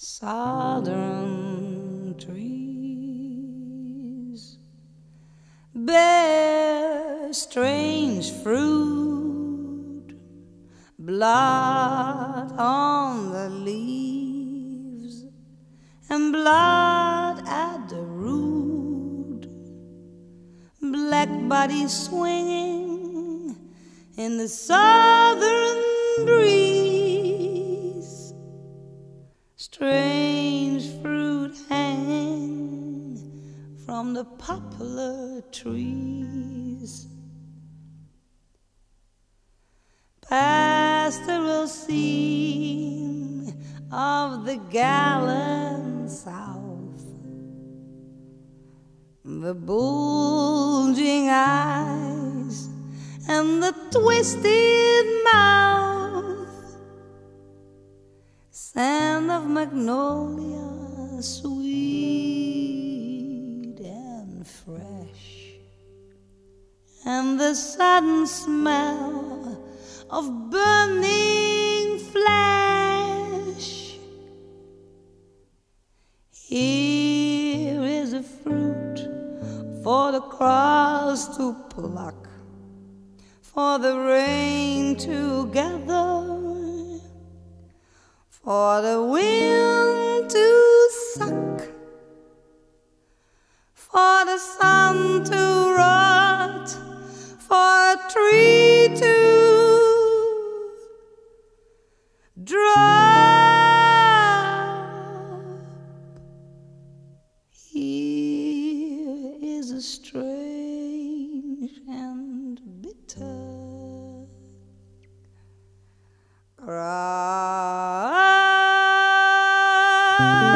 Southern trees bear strange fruit, blood on the leaves and blood at the root, black bodies swinging in the southern breeze, strange fruit hanging from the poplar trees. Pastoral scene of the gallant South, the bulging eyes and the twisted mouth, scent of magnolia, sweet and fresh, and the sudden smell of burning flesh. Here is a fruit for the crows to pluck, for the rain to gather, for the wind to suck, for the sun to rot, for a tree to drop. Here is a strange and bitter cry.